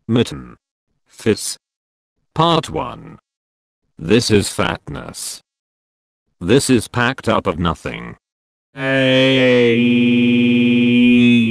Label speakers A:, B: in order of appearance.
A: Mitten. Fizz. Part 1. This is fatness. This is packed up of nothing. Hey.